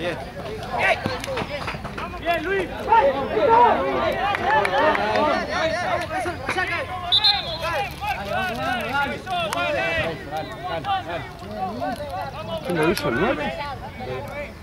Bien. Bien, Luis. ¿Quién lo hizo, el 9?